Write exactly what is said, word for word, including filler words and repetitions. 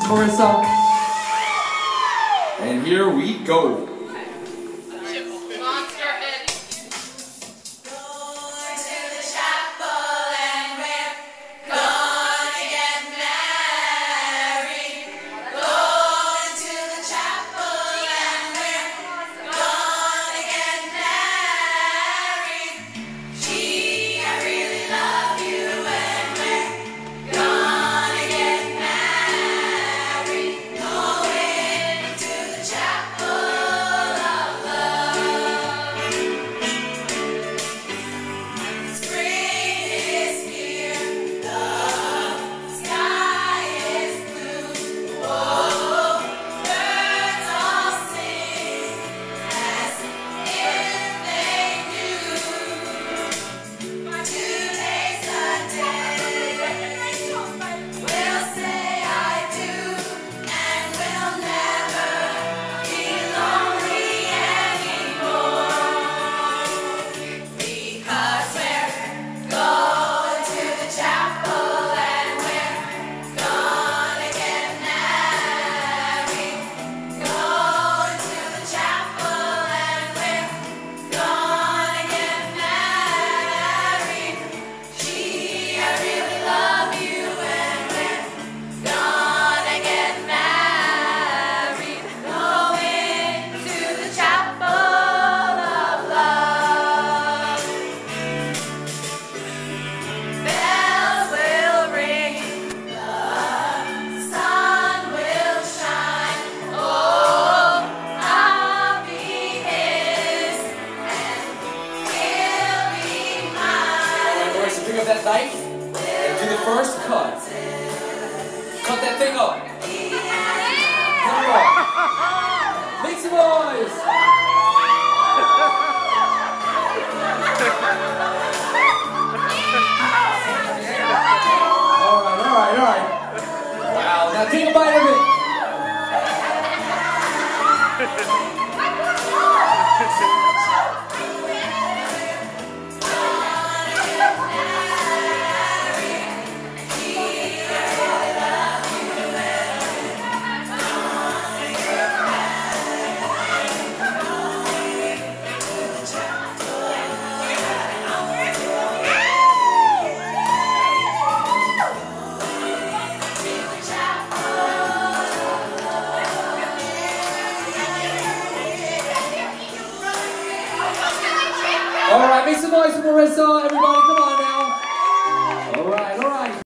Marissa. And here we go. Pick up that knife and do the first cut. Cut that thing up. Cut it up. Make some noise. Alright, alright, alright. Wow, now take a bite of it. Alright, make some noise for Marissa.